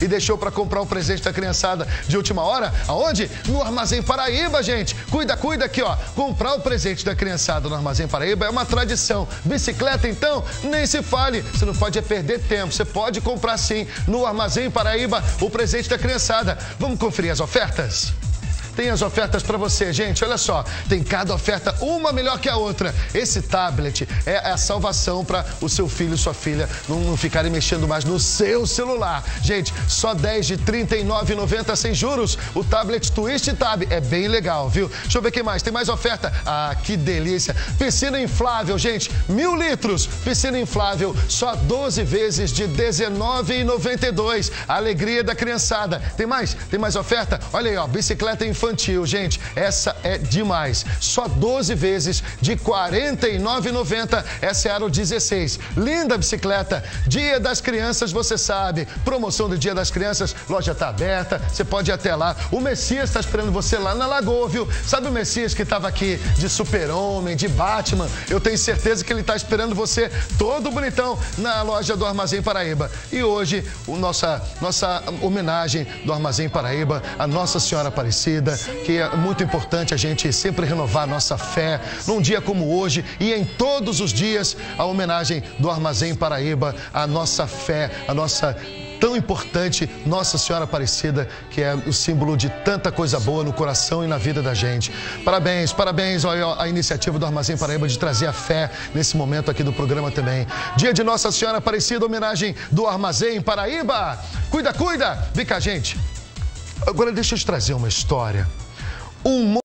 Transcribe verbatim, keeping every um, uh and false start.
e deixou para comprar o presente da criançada de última hora? Aonde? No Armazém Paraíba, gente. Cuida, cuida aqui, ó. Comprar o presente da criançada no Armazém Paraíba é uma tradição. Bicicleta, então, nem se fale. Você não pode é perder tempo. Você pode comprar sim no Armazém Paraíba o presente da criançada. Vamos conferir as ofertas? Tem as ofertas para você, gente. Olha só, tem cada oferta, uma melhor que a outra. Esse tablet é a salvação para o seu filho e sua filha não, não ficarem mexendo mais no seu celular. Gente, só dez de trinta e nove reais e noventa centavos sem juros. O tablet Twist Tab é bem legal, viu? Deixa eu ver o que mais. Tem mais oferta? Ah, que delícia. Piscina inflável, gente. Mil litros. Piscina inflável, só doze vezes de dezenove reais e noventa e dois centavos. Alegria da criançada. Tem mais? Tem mais oferta? Olha aí, ó. Bicicleta infantil. Infantil, gente, essa é demais. Só doze vezes de quarenta e nove reais e noventa centavos. Essa é a Aro dezesseis. Linda bicicleta. Dia das Crianças, você sabe. Promoção do Dia das Crianças, loja está aberta, você pode ir até lá. O Messias está esperando você lá na Lagoa, viu? Sabe o Messias que estava aqui de Super-Homem, de Batman? Eu tenho certeza que ele está esperando você todo bonitão na loja do Armazém Paraíba. E hoje, o nossa, nossa homenagem do Armazém Paraíba à Nossa Senhora Aparecida, que é muito importante a gente sempre renovar a nossa fé num dia como hoje e em todos os dias, a homenagem do Armazém Paraíba, a nossa fé, a nossa tão importante Nossa Senhora Aparecida, que é o símbolo de tanta coisa boa no coração e na vida da gente. Parabéns, parabéns à iniciativa do Armazém Paraíba de trazer a fé nesse momento aqui do programa também. Dia de Nossa Senhora Aparecida, homenagem do Armazém Paraíba. Cuida, cuida! Vem cá, gente. Agora deixa eu te trazer uma história. Um